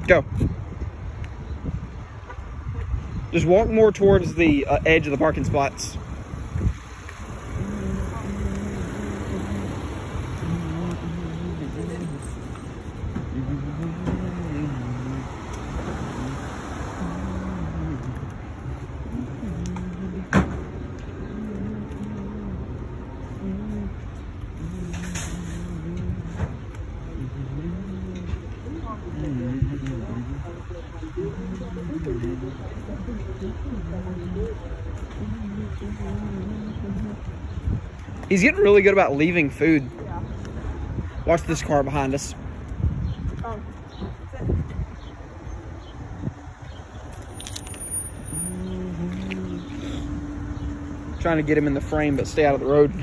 Go. Just walk more towards the edge of the parking spots. He's getting really good about leaving food. Yeah. Watch this car behind us. Oh, Trying to get him in the frame, but stay out of the road.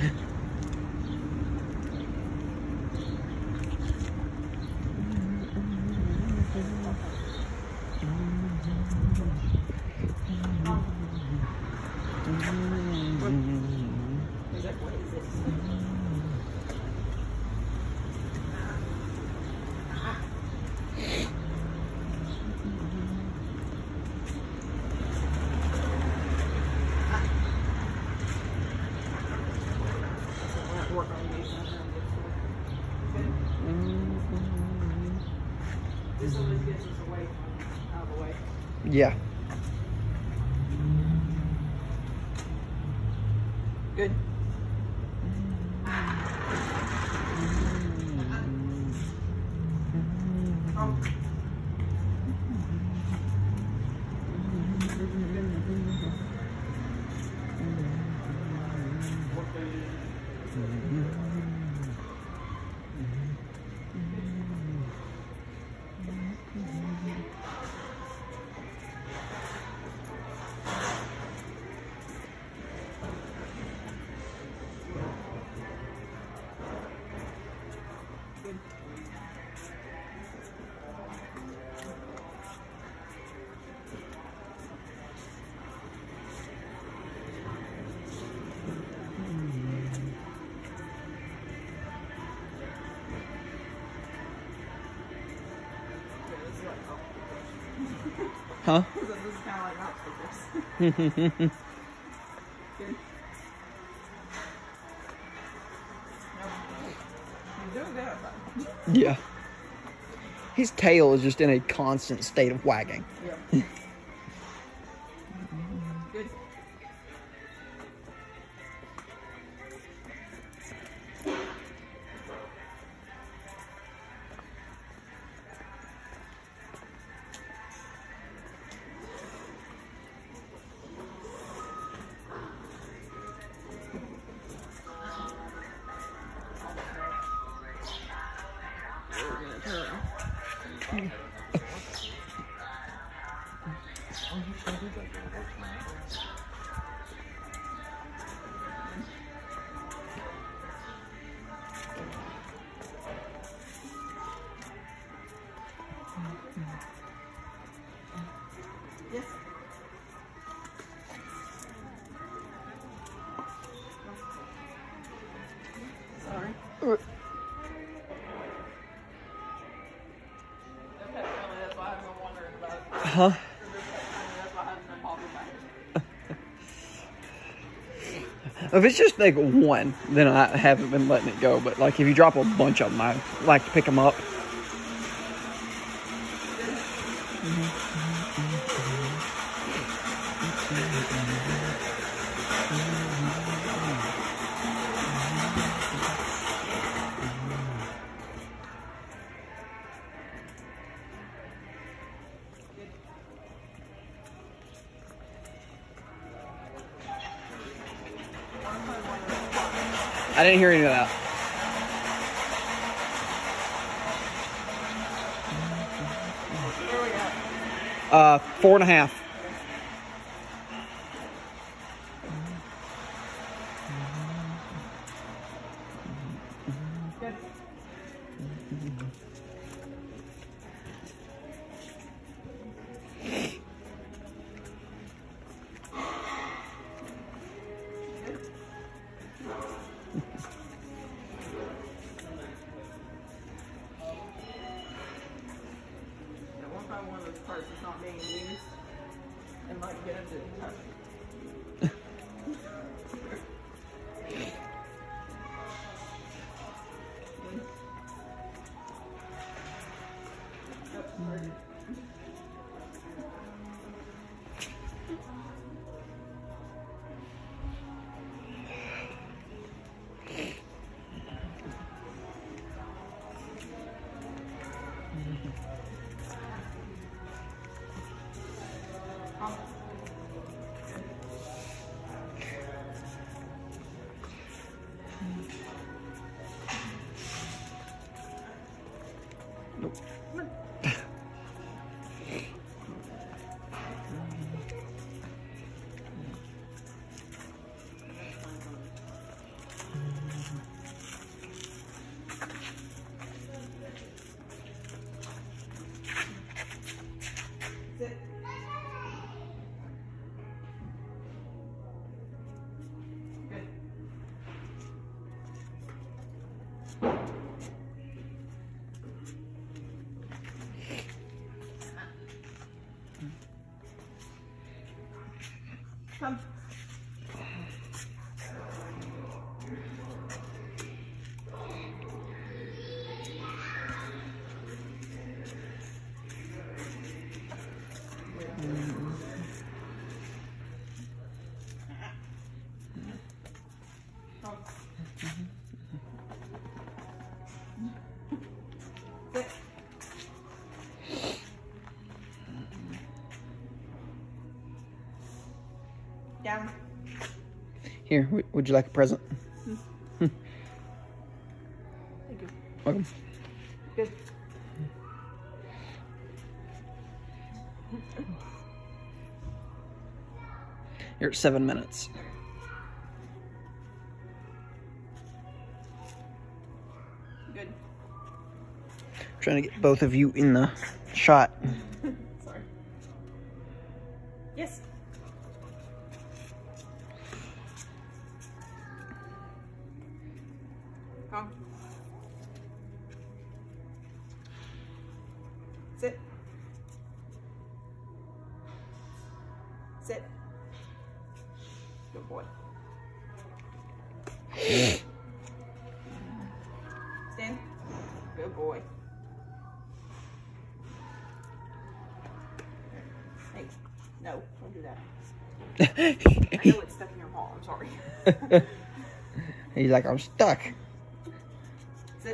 this always gets us away from out of the way. Yeah. Good. Huh? This is kind of like obstacles. Good. You're doing good outside. Yeah. His tail is just in a constant state of wagging. Yeah. Good. Yes. Sorry. That's why I've been wondering about it. Huh? That's why I haven't been popping back. If it's just like one, then I haven't been letting it go. But like if you drop a bunch of them, I like to pick them up. I didn't hear any of that. Where we at? 4.5. Good. find one of those parts that's not being used and like get them to touch it. Nope. Sit. Good. Come. Sit. Down. Here, would you like a present? Thank you. Welcome. Good. You're at 7 minutes. Good. Trying to get both of you in the shot. Sorry. Yes. Come. Sit. Sit. Good boy. Stand. Good boy. Hey, no, don't do that. I know it's stuck in your paw. I'm sorry. He's like, I'm stuck. Sit.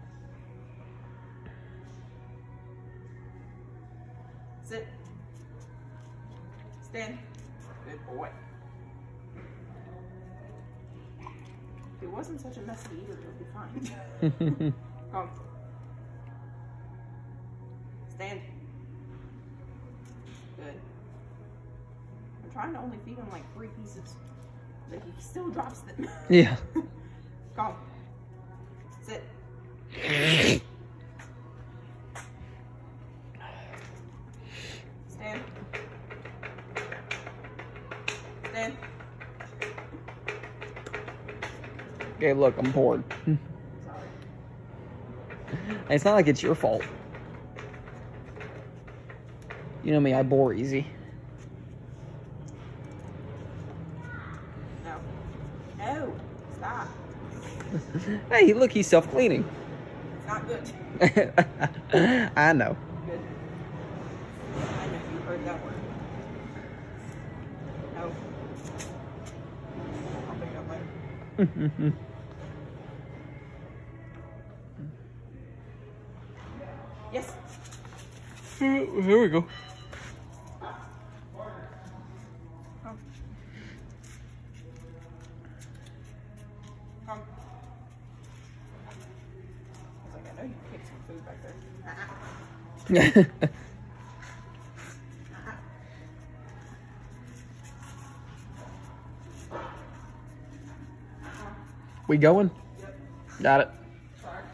Sit. Stand. Good boy. If it wasn't such a messy eater, it would be fine. Come. Stand. Good. I'm trying to only feed him like 3 pieces, but he still drops them. Yeah. Come. Sit. Stand. Stand. Okay, look, I'm bored. Sorry. It's not like it's your fault. You know me, I bore easy. No. No. Stop. Hey, look, he's self-cleaning. It's not good. I know. Good. I know you heard that word. No. I'll pick it up later. Yes. Here we go. Come. Come. I was like, I know you picked some food back there. We going? Yep. Got it. Sorry.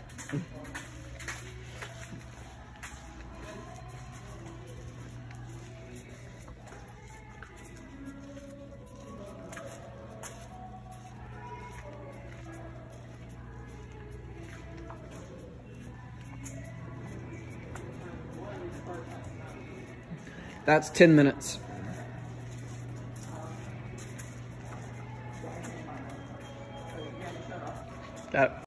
That's 10 minutes. Got it.